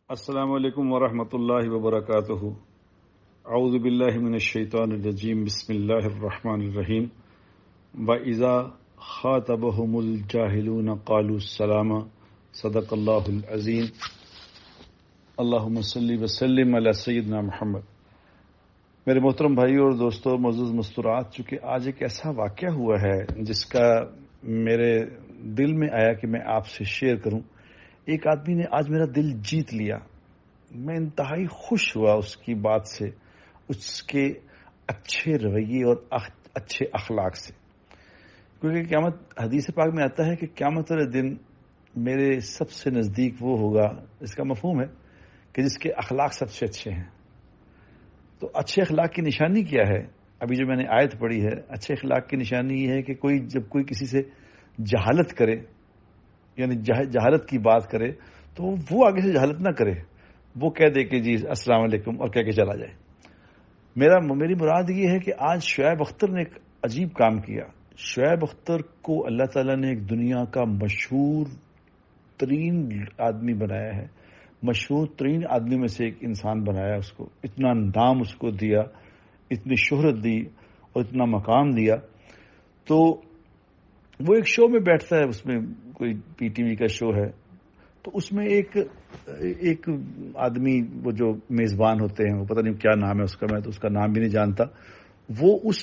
السلام علیکم ورحمۃ اللہ وبرکاتہ۔ اعوذ باللہ من الشیطان الرجیم، بسم اللہ الرحمن الرحیم۔ وَإِذَا خَاطَبَهُمُ الْجَاهِلُونَ قَالُوا السَّلَامَ۔ صدق اللہ العظیم۔ اللہم صلی وسلم علی سیدنا محمد۔ میرے محترم بھائی اور دوستو، معزز مستورات، چونکہ آج ایک ایسا واقعہ ہوا ہے جس کا میرے دل میں آیا کہ میں آپ سے شیئر کروں۔ ایک آدمی نے آج میرا دل جیت لیا۔ میں انتہائی خوش ہوا اس کی بات سے، اس کے اچھے رویے اور اچھے اخلاق سے، کیونکہ قیامت حدیث پاک میں آتا ہے کہ قیامت والے دن میرے سب سے نزدیک وہ ہوگا، اس کا مفہوم ہے کہ جس کے اخلاق سب سے اچھے ہیں۔ تو اچھے اخلاق کی نشانی کیا ہے؟ ابھی جو میں نے آیت پڑھی ہے، اچھے اخلاق کی نشانی یہ ہے کہ جب کوئی کسی سے جہالت کرے، یعنی جہالت کی بات کرے، تو وہ آگے سے جہالت نہ کرے، وہ کہہ دے کہ جی السلام علیکم اور کہہ کے چلا جائے۔ میری مراد یہ ہے کہ آج شعیب اختر نے ایک عجیب کام کیا۔ شعیب اختر کو اللہ تعالیٰ نے ایک دنیا کا مشہور ترین آدمی بنایا ہے، مشہور ترین آدمی میں سے ایک انسان بنایا، اس کو اتنا نام اس کو دیا، اتنی شہرت دی اور اتنا مقام دیا۔ تو وہ ایک شو میں بیٹھتا ہے، اس میں کوئی پی ٹی وی کا شو ہے، تو اس میں ایک آدمی، وہ جو میزبان ہوتے ہیں، وہ پتہ نہیں کیا نام ہے اس کا، میں تو اس کا نام بھی نہیں جانتا، اس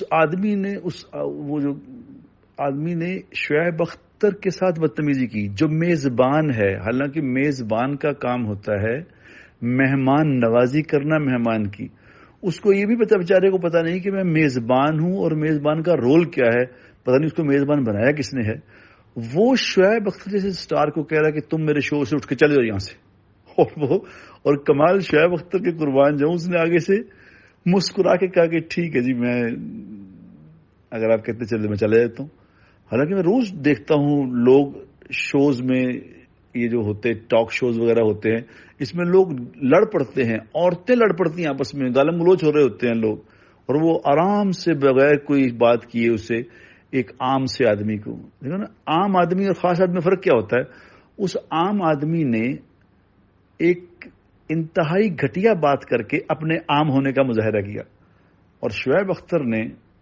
آدمی نے شعیب اختر کے ساتھ بدتمیزی کی، جو میزبان ہے۔ حالانکہ میزبان کا کام ہوتا ہے مہمان نوازی کرنا مہمان کی۔ اس کو یہ بھی بیچارے کو پتا نہیں کہ میں میزبان ہوں اور میزبان کا رول کیا ہے، پتہ نہیں اس کو میزبان بنایا کس نے ہے۔ وہ شعیب اختر جیسے سٹار کو کہہ رہا ہے کہ تم میرے شو سے اٹھ کے چلے جاؤ یہاں سے، اور کمال شعیب اختر کے قربان جاؤں، اس نے آگے سے مسکرا کے کہا کہ ٹھیک ہے جی، میں اگر آپ کہتے چلے میں چلے جاتا ہوں۔ حالانکہ میں روز دیکھتا ہوں لوگ شوز میں، یہ جو ہوتے ٹاک شوز وغیرہ ہوتے ہیں، اس میں لوگ لڑ پڑتے ہیں، عورتیں لڑ پڑتی ہیں آپس میں، گالم گلوچ ہو رہے ہوتے ہیں لوگ، اور وہ آرام سے بغیر کوئی بات کیے اسے ایک عام سے آدمی کو، دیکھو نا، عام آدمی اور خاص آدمی میں فرق کیا ہوتا ہے۔ اس عام آدمی نے ایک انتہائی گھٹیا بات کر کے اپنے عام ہونے کا مظاہرہ کیا، اور شعیب اختر نے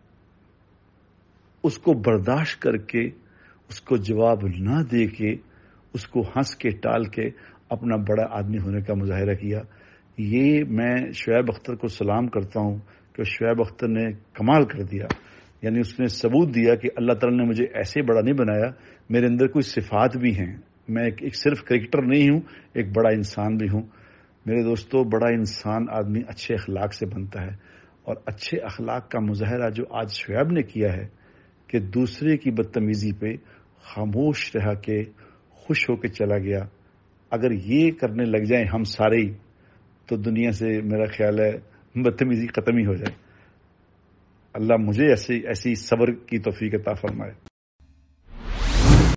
اس کو برداشت کر کے، اس کو جواب نہ دے کے، اس کو ہنس کے ٹال کے اپنا بڑا آدمی ہونے کا مظاہرہ کیا۔ یہ میں شعیب اختر کو سلام کرتا ہوں کہ شعیب اختر نے کمال کر دیا، یعنی اس نے ثبوت دیا کہ اللہ تعالیٰ نے مجھے ایسے بڑا نہیں بنایا، میرے اندر کوئی صفات بھی ہیں، میں ایک صرف کرکٹر نہیں ہوں، ایک بڑا انسان بھی ہوں۔ میرے دوستو، بڑا انسان آدمی اچھے اخلاق سے بنتا ہے، اور اچھے اخلاق کا مظاہرہ جو آج شعیب نے کیا ہے کہ دوسرے کی بدتمیزی پہ خاموش رہ کے خوش ہو کے چلا گیا، اگر یہ کرنے لگ جائیں ہم سارے ہی، تو دنیا سے میرا خیال ہے بدتمیزی ختم ہی ہو جائے۔ اللہ مجھے ایسی صبر کی توفیق عطا فرمائے۔